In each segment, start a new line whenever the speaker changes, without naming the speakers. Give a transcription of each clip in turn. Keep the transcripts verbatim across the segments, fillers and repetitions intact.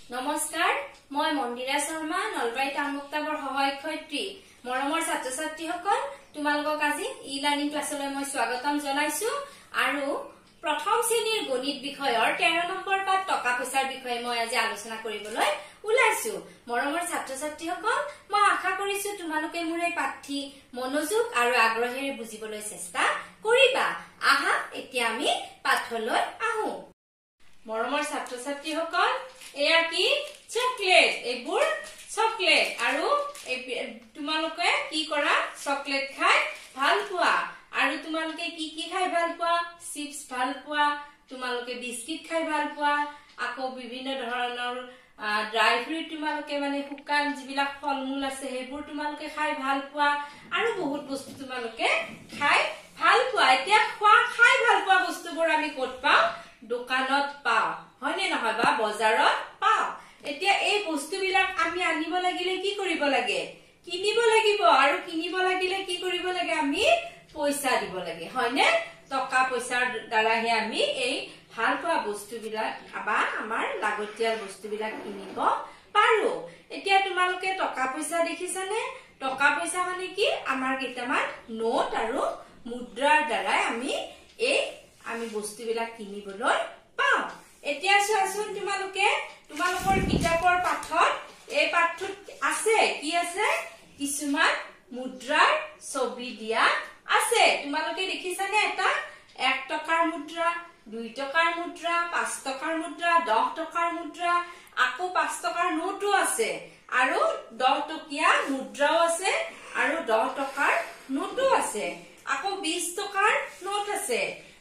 নমস্কাৰ মই মন্দিৰা শৰ্মা নলবাৰী টামুকতাবৰ সহায়কয়ত্ৰী মৰমৰ ছাত্ৰ ছাত্ৰীসকল তোমালোকক আজি ই লাৰ্নিং ক্লাছলৈ মই স্বাগতম জনাইছো আৰু প্ৰথম শ্ৰেণীৰ গণিত বিষয়ৰ তেৰ নম্বৰ পাঠ টকা পইচাৰ বিষয়ে মই আজি আলোচনা কৰিবলৈ ওলাইছো মৰমৰ ছাত্ৰ ছাত্ৰীসকল মই আশা কৰিছো তোমালোকে মোৰ এই পাঠটি মনোযোগ আৰু আগ্ৰহেৰে বুজিবলৈ চেষ্টা কৰিবা আহা এতিয়া আমি পাঠলৈ আহো মৰমৰ ছাত্ৰ ছাত্ৰীসকল এয়া কি চকলেট এবোৰ চকলেট আৰু তোমালোকে কি কৰা চকলেট খাই ভাল পোৱা আৰু তোমালোকে কি কি খাই ভাল পোৱা চিপস ভাল পোৱা তোমালোকে বিস্কিট খাই ভাল পোৱা আকৌ বিভিন্ন ধৰণৰ ড্ৰাই ফ্ৰুট তোমালোকে মানে শুকান যিবিলাক ফলমূল আছে হেবোৰ তোমালোকে খাই ভাল পোৱা আৰু বহুত বস্তু তোমালোকে খাই ভাল পোৱা এতিয়া খোৱা খাই ভাল পোৱা বস্তুবোৰ আমি ক'ত পাওঁ দোকানত পাওঁ হয়নে নহয় বা বজাৰত পাওঁ এতিয়া এই বস্তুবিলাক আমি আনিব লাগিলে কি কৰিব লাগে কিনিব লাগিব আৰু কিনিব লাগিলে কি কৰিব লাগে আমি পইচা দিব লাগে হয়নে টকা পইচাৰ দ্বাৰাহে আমি এই ভাল পোৱা বস্তুবিলাক বা আমাৰ লাগতিয়াল বস্তুবিলাক কিনিব পাৰো এতিয়া তোমালোকে টকা পইচা দেখিছানে টকা পইচা মানে কি আমাৰ কেইটামান নোট আৰু মুদ্ৰাৰ দ্বাৰা আমি এই আমি বস্তুবিলাক কিনিবলৈ পাওঁ এতিয়া চোৱাচোন তোমালোকে তোমালোকৰ কিতাপৰ পাঠত এই পাঠটোত আছে কি আছে কিছুমান মুদ্ৰাৰ ছবি দিয়া আছে তোমালোকে দেখিছানে এটা এক টকাৰ মুদ্ৰা দুই টকাৰ মুদ্ৰা পাঁচ টকাৰ মুদ্ৰা দহ টকাৰ মুদ্ৰা আকৌ পাঁচ টকাৰ নোটো আছে আৰু দহ টকীয়া মুদ্ৰাও আছে আৰু দহ টকাৰ নোটো আছে আকৌ বিশ টকাৰ নোট আছে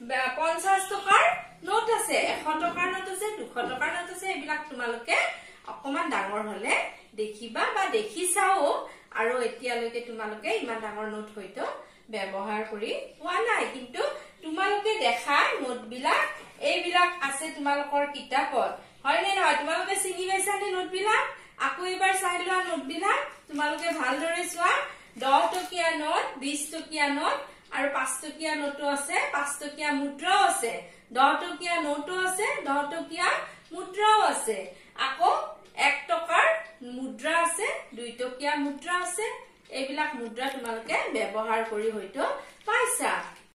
পঞ্চাশ টকাৰ নোট আছে এশ টকাৰ নোট আছে দুশ টকাৰ নোট আছে এইবিলাক তোমালোকে অকমান ডাঙৰ হলে দেখিবা বা দেখিছাও আৰু এতিয়ালৈকে তোমালোকে ইমান ডাঙৰ নোট হয়তো ব্যৱহাৰ কৰি পোৱা নাই কিন্তু তোমালোকে দেখা নোটবিলাক এইবিলাক আছে তোমালোকৰ কিতাপত হয়নে নহয় তোমালোকে চিনি পাইছানে নোটবিলাক আকৌ এবাৰ চাই লোৱা নোটবিলাক তোমালোকে ভালদৰে চোৱা দহ টকীয়া নোট বিশ টকীয়া নোট আৰু পাঁচ টকীয়া নোটো আছে পাঁচ টকীয়া মুদ্ৰাও আছে দহ টকীয়া নোটো আছে দহ টকীয়া মুদ্ৰাও আছে আকৌ এক টকাৰ মুদ্ৰা আছে দুই টকীয়া মুদ্ৰা আছে এইবিলাক মুদ্ৰা তোমালোকে ব্যৱহাৰ কৰি হয়তো পাইছা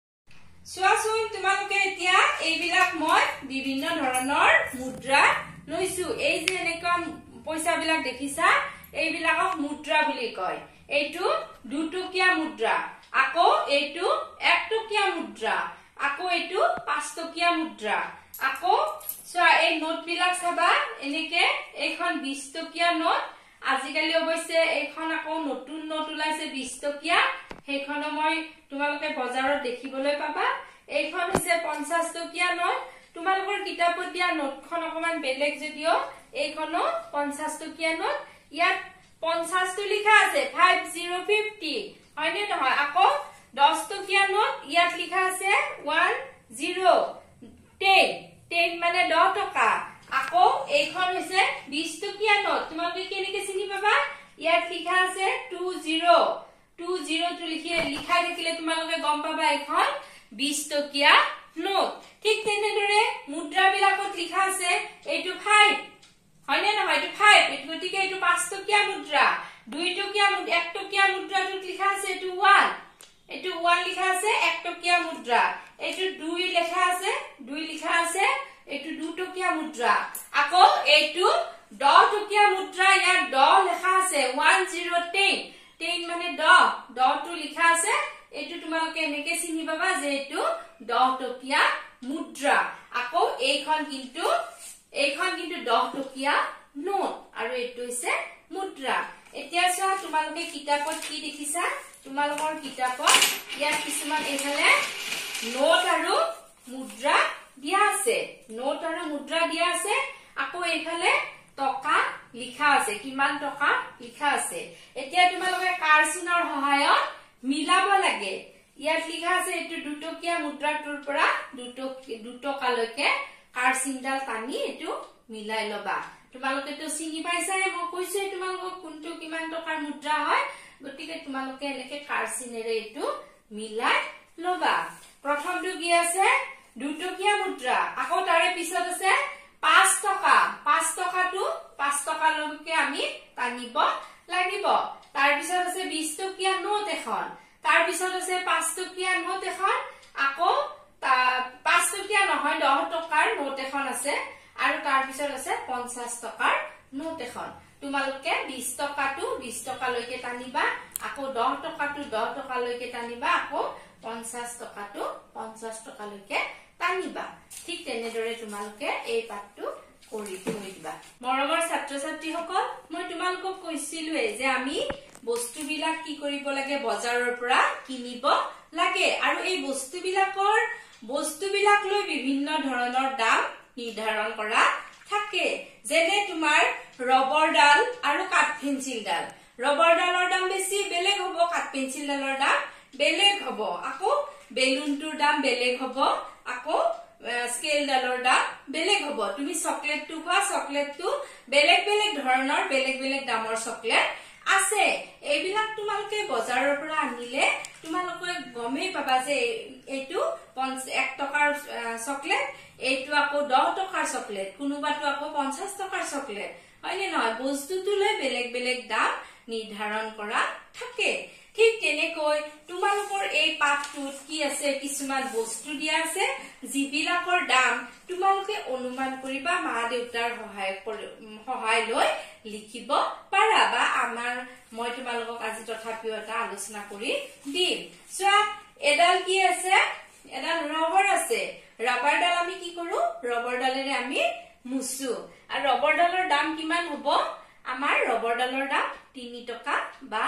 চোৱাচোন তোমালোকে এতিয়া এইবিলাক মই বিভিন্ন ধৰণৰ মুদ্ৰা লৈছো এই যে এনেকুৱা পইচাবিলাক দেখিছা এইবিলাকক মুদ্ৰা বুলি কয় এইটো দুটকীয়া মুদ্ৰা আকৌ এইটো এক টকীয়া মুদ্ৰা আকৌ এইটো পাঁচ টকীয়া মুদ্ৰা আকৌ চোৱা এই নোট বিলাক চাবা এনেকে এইখন বিশ টকীয়া নোট আজিকালি অৱশ্যে এইখন আকৌ নতুন নোট ওলাইছে বিশ টকীয়া সেইখনো মই তোমালোকে বজাৰত দেখিবলৈ পাবা এইখন হৈছে পঞ্চাশ টকীয়া নোট তোমালোকৰ কিতাপত দিয়া নোটখন অকমান বেলেগ যদিও এইখনো পঞ্চাশ টকীয়া নোট ইয়াত পঞ্চাশটো লিখা আছে ফাইভ জিৰ' ফিফটি হয়নে নহয় আকৌ দহ টকীয়া নোট ইয়াত লিখা আছে ওৱান জিৰ' টেন টেন মানে দহ টকা আকৌ এইখন হৈছে বিশ টকীয়া নোট তোমালোকে কেনেকে চিনি পাবা ইয়াত লিখা আছে টু জিৰ' টু জিৰ' টো লিখি লিখাই থাকিলে তোমালোকে গম পাবা এইখন বিশ টকীয়া নোট ঠিক তেনেদৰে মুদ্ৰাবিলাকত লিখা আছে এইটো ফাইভ হয়নে নহয় এইটো ফাইভ গতিকে এইটো পাঁচ টকীয়া মুদ্ৰা দুই টকীয়া এক টকীয়া মুদ্ৰাটোত লিখা আছে এইটো ওৱান এইটো ওৱান লিখা আছে এক টকীয়া মুদ্ৰা এইটো দুই লেখা আছে দুই লিখা আছে এইটো দুটকীয়া মুদ্ৰা আকৌ এইটো দহ টকীয়া মুদ্ৰা ইয়াত দহ লেখা আছে ওৱান জিৰ' টেন টেন মানে দহ দহটো লিখা আছে এইটো তোমালোকে এনেকে চিনি পাবা যে এইটো দহ টকীয়া মুদ্ৰা আকৌ এইখন কিন্তু এইখন কিন্তু দহ টকীয়া নোট আৰু এইটো হৈছে মুদ্ৰা এতিয়া চোৱা তোমালোকে কিতাপত কি দেখিছা তোমালোকৰ কিতাপত ইয়াত কিছুমান এইফালে নোট আৰু মুদ্ৰা দিয়া আছে নোট আৰু মুদ্ৰা দিয়া আছে আকৌ এইফালে টকা লিখা আছে কিমান টকা লিখা আছে এতিয়া তোমালোকে কাৰচিনৰ সহায়ত মিলাব লাগে ইয়াত লিখা আছে এইটো দুটকীয়া মুদ্ৰাটোৰ পৰা দুটকালৈকে কাৰচিনডাল টানি এইটো মিলাই লবা তোমালোকেতো চিনি পাইছাই মই কৈছো তোমালোকক কোনটো কিমান টকাৰ মুদ্ৰা হয় গতিকে তোমালোকে এনেকে কাৰচিনেৰে এইটো মিলাই লবা প্ৰথমটো কি আছে দুটকীয়া মুদ্ৰা আকৌ তাৰে পিছত আছে পাঁচ টকা পাঁচ টকাটো টানিব লাগিব তাৰ পিছত আছে বিশ টকীয়া নোট এখন তাৰ পিছত আছে পাঁচ টকীয়া নোট এখন আকৌ পাঁচ টকীয়া নহয় দহ টকাৰ নোট এখন আছে আৰু তাৰ পিছত আছে পঞ্চাশ টকাৰ নোট এখন তোমালোকে বিশ টকাটো বিশ টকালৈকে টানিবা আকৌ দহ টকাটো দহ টকালৈকে টানিবা আকৌ পঞ্চাশ টকাটো পঞ্চাশ টকালৈকে টানিবা ঠিক তেনেদৰে তোমালোকে এই পাঠটো কৰি থৈ দিবা মৰমৰ ছাত্ৰ ছাত্ৰীসকল মই তোমালোকক কৈছিলোৱে যে আমি বস্তুবিলাক কি কৰিব লাগে বজাৰৰ পৰা কিনিব লাগে আৰু এই বস্তুবিলাকৰ বস্তুবিলাক লৈ বিভিন্ন ধৰণৰ দাম নিৰ্ধাৰণ কৰা থাকে যেনে তোমাৰ ৰবৰ ডাল আৰু কাঠ পেন্সিল ডাল ৰবৰ ডালৰ দাম বেছি বেলেগ হ'ব কাঠ পেন্সিল ডালৰ দাম বেলেগ হ'ব আকৌ বেলুনটোৰ দাম বেলেগ হ'ব আকৌ স্কেল ডালৰ দাম বেলেগ হ'ব তুমি চকলেটটো খোৱা চকলেটটো বেলেগ বেলেগ ধৰণৰ বেলেগ বেলেগ দামৰ চকলেট আছে এইবিলাক তোমালোকে বজাৰৰ পৰা আনিলে তোমালোকে গমেই পাবা যে এইটো এক টকাৰ চকলেট এইটো আকৌ দহ টকাৰ চকলেট কোনোবাটো আকৌ পঞ্চাশ টকাৰ চকলেট হয়নে নহয় বস্তুটো লৈ বেলেগ বেলেগ দাম নিৰ্ধাৰণ কৰা থাকে ঠিক তেনেকৈ তোমালোকৰ এই পাঠটোত কি আছে কিছুমান বস্তু দিয়া আছে যিবিলাকৰ দাম তোমালোকে অনুমান কৰিবা মা দেউতাৰ সহায় সহায় লৈ লিখিব পাৰা বা আমাৰ মই তোমালোকক আজি তথাপিও এটা আলোচনা কৰি দিম চোৱা এডাল কি আছে এডাল ৰবৰ আছে ৰবৰ ডাল আমি কি কৰো ৰবৰ ডালেৰে আমি মুছু আৰু ৰবৰ ডালৰ দাম কিমান হ'ব আমাৰ ৰবৰ ডালৰ দাম তিনি টকা বা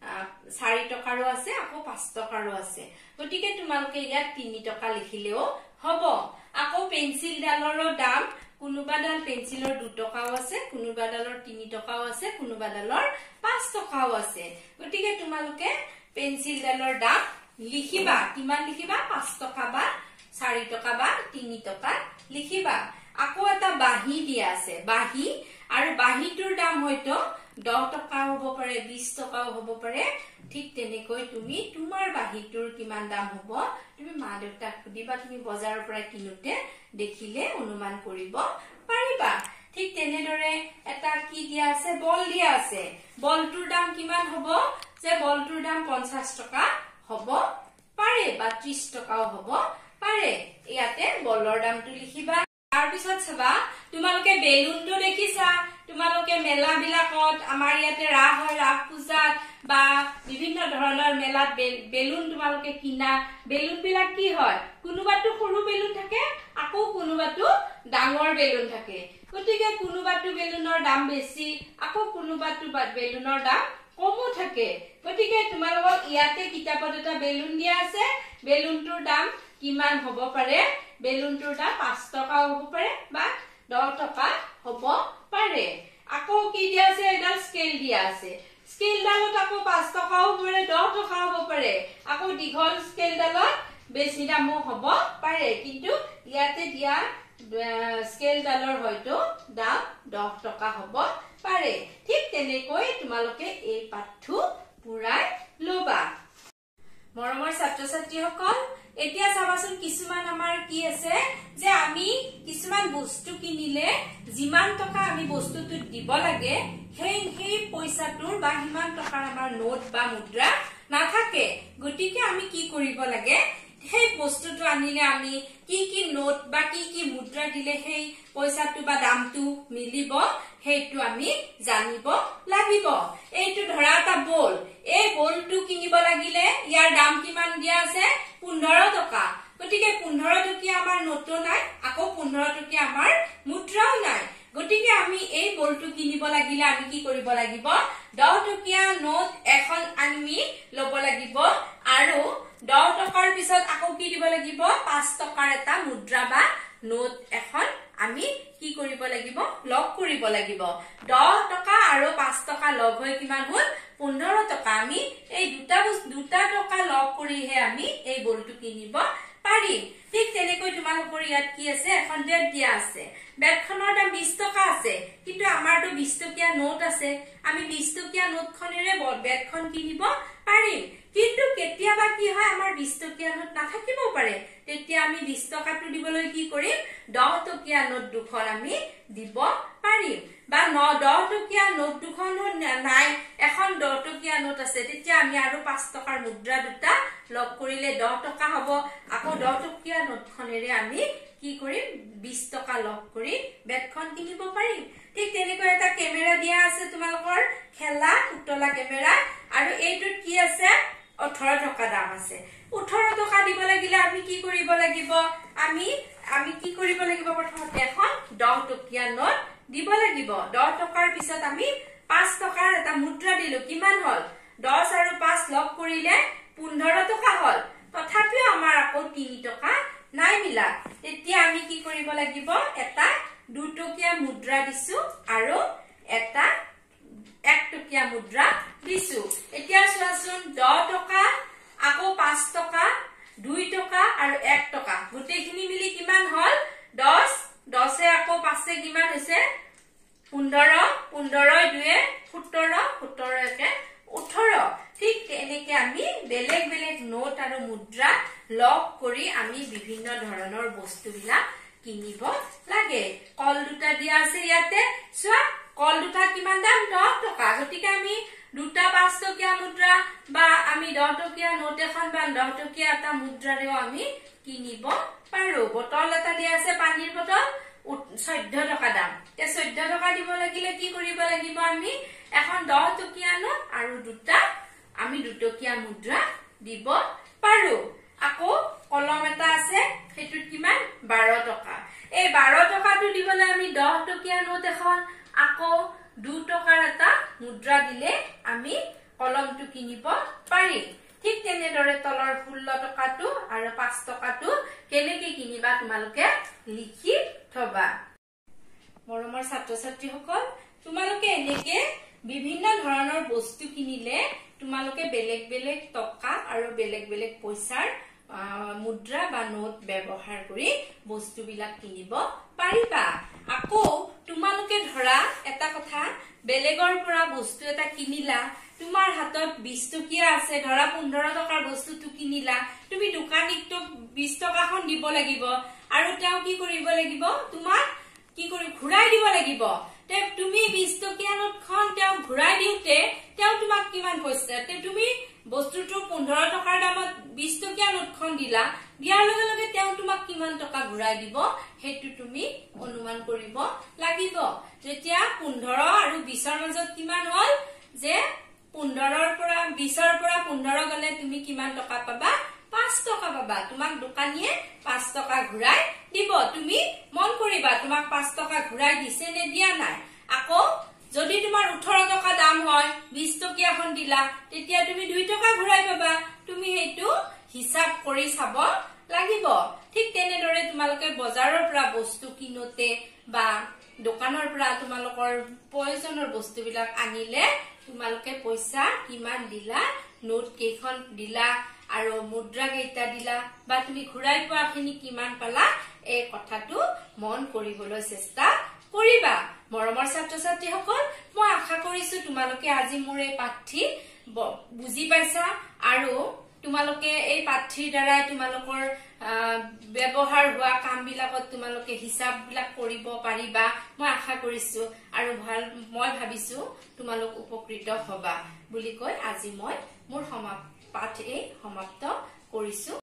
চাৰি টকাৰো আছে আকৌ পাঁচ টকাৰো আছে গতিকে তোমালোকে ইয়াত তিনি টকা লিখিলেও হ'ব আকৌ পেন্সিল ডালৰো দাম কোনোবা ডাল পেন্সিলৰ দুই টকাও আছে কোনোবা ডালৰ তিনি টকাও আছে কোনোবা ডালৰ পাঁচ টকাও আছে গতিকে তোমালোকে পেন্সিল ডালৰ দাম লিখিবা কিমান লিখিবা পাঁচ টকা বা চাৰি টকা বা তিনি টকা লিখিবা আকৌ এটা বাহি দিয়া আছে বাহি আৰু বাহিটোৰ দাম হয়তো দহ টকাও হ'ব পাৰে বিশ টকাও হ'ব পাৰে ঠিক তেনেকৈ তুমি তোমাৰ বাহিটোৰ কিমান দাম হ'ব তুমি মা দেউতাক সুধিবা তুমি বজাৰৰ পৰা কিনোতে দেখিলে অনুমান কৰিব পাৰিবা ঠিক তেনেদৰে এটা কি দিয়া আছে বল দিয়া আছে বলটোৰ দাম কিমান হ'ব যে বলটোৰ দাম পঞ্চাশ টকা হ'ব পাৰে বা ত্ৰিশ টকাও হ'ব পাৰে ইয়াতে বলৰ দামটো লিখিবা তাৰ পিছত চাবা তোমালোকে বেলুনটো দেখিছা তোমালোকে মেলা বিলাকত আমাৰ ইয়াতে ৰাস হয় ৰাস পূজাত বা বিভিন্ন ধৰণৰ মেলাত বেলুন তোমালোকে কিনা বেলুন বিলাক কি হয় কোনোবাটো সৰু বেলুন থাকে আকৌ কোনোবাটো ডাঙৰ বেলুন থাকে গতিকে কোনোবাটো বেলুনৰ দাম বেছি আকৌ কোনোবাটো বেলুনৰ দাম কমো থাকে গতিকে তোমালোকক ইয়াতে কিতাপত এটা বেলুন দিয়া আছে বেলুনটোৰ দাম কিমান হ'ব পাৰে বেলুনটোৰ দাম পাঁচ টকাও হ'ব পাৰে বা দহ টকা হ'ব পাৰে আকৌ কি দিয়া আছে এডাল স্কেল দিয়া আছে স্কেল ডালত আকৌ পাঁচ টকাও হ'ব পাৰে দহ টকাও হ'ব পাৰে আকৌ দীঘল স্কেল ডালত বেছি দামো হ'ব পাৰে কিন্তু ইয়াতে দিয়া স্কেল ডালৰ হয়তো দাম দহ টকা হ'ব পাৰে ঠিক তেনেকৈ তোমালোকে এই পাঠটো পুৰাই লবা মৰমৰ ছাত্ৰ ছাত্ৰীসকল এতিয়া চাবাচোন কিছুমান আমাৰ কি আছে যে আমি কিছুমান বস্তু কিনিলে যিমান টকা আমি বস্তুটোত দিব লাগে সেই সেই পইচাটোৰ বা সিমান টকাৰ আমাৰ নোট বা মুদ্ৰা নাথাকে গতিকে আমি কি কৰিব লাগে সেই বস্তুটো আনিলে আমি কি কি নোট বা কি কি মুদ্ৰা দিলে সেই পইচাটো বা দামটো মিলিব সেইটো আমি জানিব লাগিব এইটো ধৰা এটা বল এই বলটো কিনিব লাগিলে ইয়াৰ দাম কিমান দিয়া আছে পোন্ধৰ টকা গতিকে পোন্ধৰ টকীয়া আমাৰ নোটো নাই আকৌ পোন্ধৰ টকীয়া আমাৰ মুদ্ৰাও নাই গতিকে আমি এই বলটো কিনিব লাগিলে আমি কি কৰিব লাগিব দহ টকীয়া নোট এখন আমি লব লাগিব আৰু দহ টকাৰ পিছত আকৌ কি দিব লাগিব পাঁচ টকাৰ এটা মুদ্ৰা বা নোট এখন আমি কি কৰিব লাগিব লগ কৰিব লাগিব দহ টকা আৰু পাঁচ টকা লগ হৈ কিমান হ'ল পোন্ধৰ টকা আমি এই দুটা দুটা টকা লগ কৰিহে আমি এই বলটো কিনিব পাৰিম ঠিক তেনেকৈ তোমালোকৰ ইয়াত কি আছে এখন বেট দিয়া আছে বেটখনৰ দাম বিশ টকা আছে কিন্তু আমাৰটো বিশ টকীয়া নোট আছে আমি বিশ টকীয়া নোটখনেৰে বেটখন কিনিব পাৰিম কিন্তু কেতিয়াবা কি হয় আমাৰ বিশ টকীয়া নোট নাথাকিব পাৰে তেতিয়া আমি বিশ টকাটো দিবলৈ কি কৰিম দহ টকীয়া নোট দুখন আমি দিব পাৰিম
বা ন দহ টকীয়া নোট দুখন নাই এখন দহ টকীয়া নোট আছে তেতিয়া আমি আৰু পাঁচ টকাৰ মুদ্ৰা দুটা লগ কৰিলে দহ টকা হ'ব আকৌ দহ টকীয়া নোটখনেৰে আমি কি কৰিম বিশ টকা লগ কৰি বেটখন কিনিব পাৰিম ঠিক তেনেকৈ এটা কেমেৰা দিয়া আছে তোমালোকৰ খেলা পুতলা কেমেৰা আৰু এইটোত কি আছে ওঠৰ টকা দাম আছে ওঠৰ টকা দিব লাগিলে আমি কি কৰিব লাগিব আমি আমি কি কৰিব লাগিব প্ৰথমতে এখন দহ টকীয়া নোট দিব লাগিব দহ টকাৰ পিছত আমি পাঁচ টকাৰ এটা মুদ্ৰা দিলো কিমান হল দহ আৰু পাঁচ লগ কৰিলে পোন্ধৰ টকা হল তথাপিও আমাৰ আকৌ তিনি টকা নাই মিলা তেতিয়া আমি কি কৰিব লাগিব এটা দুই টকীয়া মুদ্ৰা দিছো আৰু এটা এক টকীয়া মুদ্ৰা দিছো এতিয়া চোৱাচোন দহ টকা আকৌ পাঁচ টকা দুই টকা আৰু এক টকা গোটেইখিনি মিলি কিমান হল দহ দহ আকৌ পাঁচ কিমান হৈছে পোন্ধৰ পোন্ধৰ দুই সোতৰ সোতৰ একে ওঠৰ ঠিক তেনেকে আমি বেলেগ বেলেগ নোট আৰু মুদ্ৰা লগ কৰি আমি বিভিন্ন ধৰণৰ বস্তুবিলাক কিনিব লাগে কল দুটা দিয়া আছে ইয়াতে চোৱা কল দুটা কিমান দাম দহ টকা গতিকে আমি দুটা পাঁচ টকীয়া মুদ্ৰা বা আমি দহ টকীয়া নোট এখন বা দহ টকীয়া এটা মুদ্ৰাৰেও আমি কিনিব পাৰো বটল এটা দিয়া আছে পানীৰ বটল চৈধ্য টকা দাম তে চৈধ্য টকা দিব লাগিলে কি কৰিব লাগিব আমি এখন দহ টকীয়া নোট আৰু দুটা আমি দুটকীয়া মুদ্ৰা দিব পাৰো আকৌ কলম এটা আছে হেতুত কিমান বাৰ টকা এই বাৰ টকাটো দিবলৈ আমি দহ টকীয়া নোট এখন আকৌ দুই টকাৰ এটা মুদ্ৰা দিলে আমি কলমটো কিনিব পাৰিম ঠিক তেনেদৰে তলৰ ষোল্ল টকাটো আৰু পাঁচ টকাটো কেনেকৈ কিনিবা তোমালোকে লিখি থবা মৰমৰ ছাত্ৰ ছাত্ৰীসকল তোমালোকে এনেকে বিভিন্ন ধৰণৰ বস্তু কিনিলে তোমালোকে বেলেগ বেলেগ টকা আৰু বেলেগ বেলেগ পইচাৰ মুদ্ৰা বা নোট ব্যৱহাৰ কৰি বস্তুবিলাক কিনিব পাৰিবা আকৌ তোমালোকে ধৰা এটা কথা বেলেগৰ পৰা বস্তু এটা কিনিলা তোমাৰ হাতত বিশ টকীয়া আছে ধৰা পোন্ধৰ টকাৰ বস্তুটো কিনিলা তুমি দোকানীকটো বিশ টকাখন দিব লাগিব আৰু তেওঁ কি কৰিব লাগিব তোমাক কি কৰি ঘূৰাই দিব লাগিব তে তুমি বিশ টকীয়া নোটখন তেওঁ ঘূৰাই দিওতে তেওঁ তোমাক কিমান পইচা তে তুমি বস্তুটো পোন্ধৰ টকাৰ দামত বিশ টকীয়া নোটখন দিলা দিয়াৰ লগে লগে তেওঁ তোমাক কিমান টকা ঘূৰাই দিব হেতু তুমি অনুমান কৰিব লাগিব যেতিয়া পোন্ধৰ আৰু বিশৰ মাজত কিমান হল যে পোন্ধৰৰ পৰা বিশৰ পৰা পোন্ধৰ গলে তুমি কিমান টকা পাবা পাঁচ টকা পাবা তোমাক দোকানীয়ে পাঁচ টকা ঘূৰাই দিব তুমি মন কৰিবা তোমাক পাঁচ টকা ঘূৰাই দিছে নে দিয়া নাই আকৌ যদি তোমাৰ ওঠৰ টকা দাম হয় বিশ টকীয়াখন দিলা তেতিয়া তুমি দুই টকা ঘূৰাই পাবা তুমি হেতু হিসাব কৰি চাব লাগিব ঠিক তেনেদৰে তোমালোকে বজাৰৰ পৰা বস্তু কিনোতে বা দোকানৰ পৰা তোমালোকৰ প্ৰয়োজনৰ বস্তুবিলাক আনিলে তোমালোকে পইচা কিমান দিলা নোট কেইখন দিলা আৰু মুদ্ৰা কেইটা দিলা বা তুমি ঘূৰাই পোৱাখিনি কিমান পালা এই কথাটো মন কৰিবলৈ চেষ্টা কৰিবা মৰমৰ ছাত্ৰ ছাত্ৰীসকল মই আশা কৰিছো তোমালোকে আজি মোৰ এই পাঠটি বুজি পাইছা আৰু তোমালোকে এই পাঠটিৰ দ্বাৰা তোমালোকৰ ব্যৱহাৰ হোৱা কামবিলাকত তোমালোকে হিসাববিলাক কৰিব পাৰিবা মই আশা কৰিছো আৰু ভাল মই ভাবিছো তোমালোক উপকৃত হবা বুলি কৈ আজি মই মোৰ সমাপ্ত পাঠ এই সমাপ্ত কৰিছো।